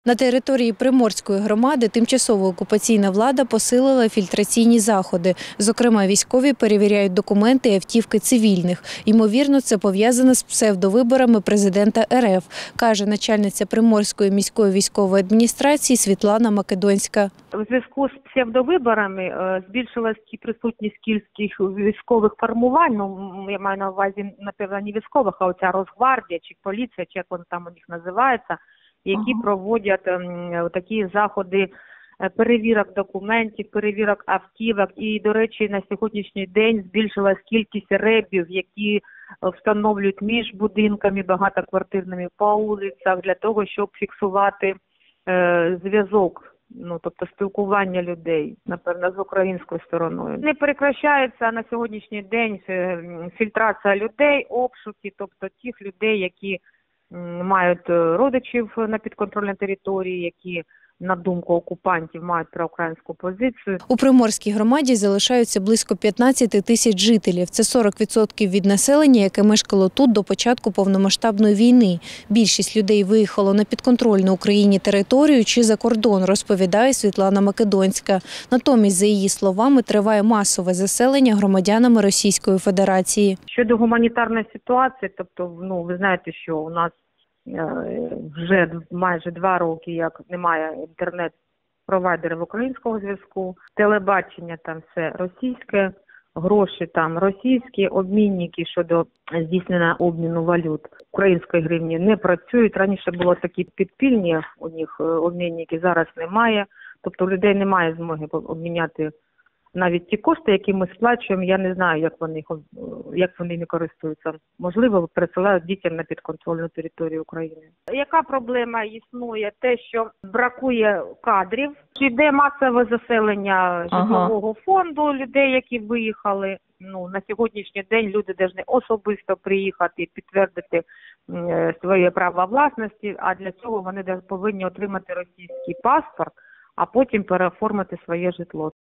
На території Приморської громади тимчасова окупаційна влада посилила фільтраційні заходи. Зокрема, військові перевіряють документи і автівки цивільних. Ймовірно, це пов'язано з псевдовиборами президента РФ, каже начальниця Приморської міської військової адміністрації Світлана Македонська. У зв'язку з псевдовиборами збільшилась присутність кільських військових формувань, я маю на увазі, напевно, не військових, а оця Росгвардія чи поліція, чи як вони там у них називаються, які проводять такі заходи перевірок документів, перевірок автівок. І, до речі, на сьогоднішній день збільшилась кількість ребів, які встановлюють між будинками багатоквартирними по вулицях для того, щоб фіксувати зв'язок, тобто спілкування людей, напевно, з українською стороною. Не перекращається на сьогоднішній день фільтрація людей, обшуки, тобто тих людей, які мають родичів на підконтрольній території, які, на думку окупантів, мають проукраїнську позицію. У Приморській громаді залишаються близько 15 тисяч жителів. Це 40% від населення, яке мешкало тут до початку повномасштабної війни. Більшість людей виїхало на підконтрольну Україні територію чи за кордон, розповідає Світлана Македонська. Натомість, за її словами, триває масове заселення громадянами Російської Федерації. Щодо гуманітарної ситуації, тобто, ви знаєте, що у нас вже майже 2 роки, як немає інтернет-провайдерів українського зв'язку, телебачення там все російське, гроші там російські, обмінники щодо здійснення обміну валют української гривні не працюють. Раніше було такі підпільні у них обмінники, зараз немає. Тобто у людей немає змоги обміняти навіть ті кошти, які ми сплачуємо, я не знаю, як вони не користуються. Можливо, пересилають дітям на підконтрольну територію України. Яка проблема існує? Те, що бракує кадрів, йде масове заселення житлового фонду людей, які виїхали. На сьогоднішній день люди повинні особисто приїхати і підтвердити своє право власності, а для цього вони повинні отримати російський паспорт, а потім переоформити своє житло.